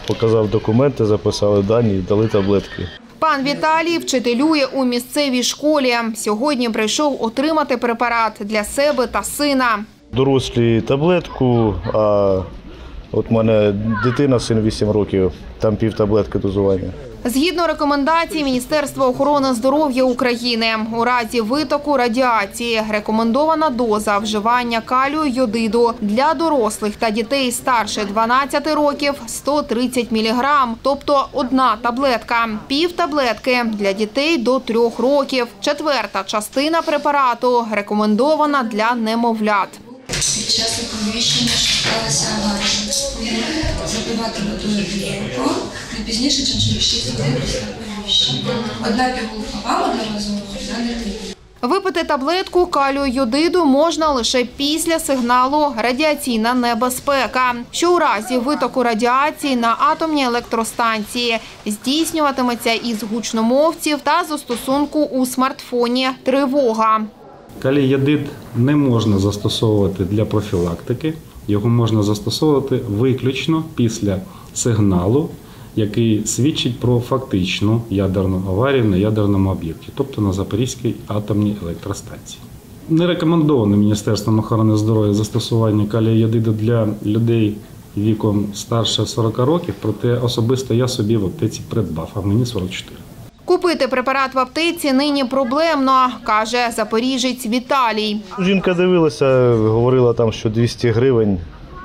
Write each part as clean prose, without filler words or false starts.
Показав документи, записали дані і дали таблетки. Пан Віталій вчителює у місцевій школі. Сьогодні прийшов отримати препарат для себе та сина. Дорослі таблетку, а от в мене дитина, син 8 років, там пів таблетки дозування. Згідно рекомендацій Міністерства охорони здоров'я України, у разі витоку радіації рекомендована доза вживання калію йодиду для дорослих та дітей старше 12 років – 130 мг, тобто одна таблетка. Пів таблетки для дітей до 3 років. Четверта частина препарату рекомендована для немовлят. Під час оповіщення, що сталася аварія, запивати водою пігулку не пізніше, ніж через 6 годин після оповіщення. Одна пігулка вам одноразово, одна дитині. Випити таблетку калію йодиду можна лише після сигналу «радіаційна небезпека», що у разі витоку радіації на атомній електростанції здійснюватиметься із гучномовців та застосунку у смартфоні «Тривога». Калій йодид не можна застосовувати для профілактики, його можна застосовувати виключно після сигналу, який свідчить про фактичну ядерну аварію на ядерному об'єкті, тобто на Запорізькій атомній електростанції. Не рекомендовано Міністерством охорони здоров'я застосування калію йодиду для людей віком старше 40 років, проте особисто я собі в аптеці придбав, а мені 44. Купити препарат в аптеці нині проблемно, каже запоріжець Віталій. Жінка дивилася, говорила там, що 200 гривень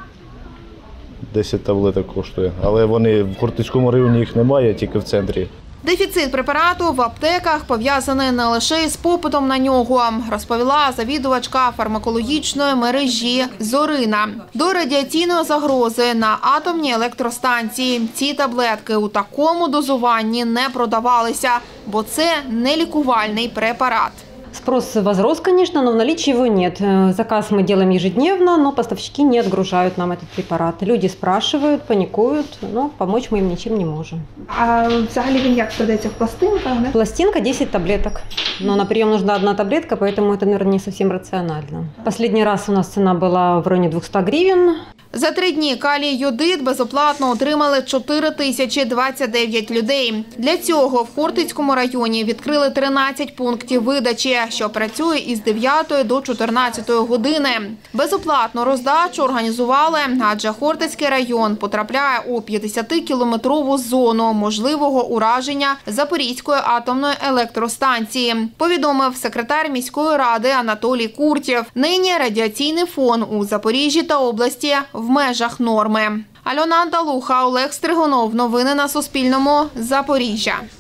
10 таблеток коштує. Але вони в Хортицькому районі їх немає, тільки в центрі. Дефіцит препарату в аптеках пов'язаний не лише із попитом на нього, розповіла завідувачка фармакологічної мережі Зорина. До радіаційної загрози на атомній електростанції ці таблетки у такому дозуванні не продавалися, бо це не лікувальний препарат. Спрос возрос, конечно, но в наличии его нет. Заказ мы делаем ежедневно, но поставщики не отгружают нам этот препарат. Люди спрашивают, паникуют, но помочь мы им ничем не можем. А взагалі він як продається в пластинках? Да? Пластинка 10 таблеток, но на прием нужна одна таблетка, поэтому это, наверное, не совсем рационально. Последний раз у нас цена была в районе 200 гривен. За 3 дні калій йодид безоплатно отримали 4029 людей. Для цього в Хортицькому районі відкрили 13 пунктів видачі, що працює із 9 до 14 години. Безоплатну роздачу організували, адже Хортицький район потрапляє у 50-кілометрову зону можливого ураження Запорізької атомної електростанції, повідомив секретар міської ради Анатолій Куртєв. Нині радіаційний фон у Запоріжжі та області в межах норми. Альона Анталуха, Олег Стригунов. Новини на Суспільному. Запоріжжя.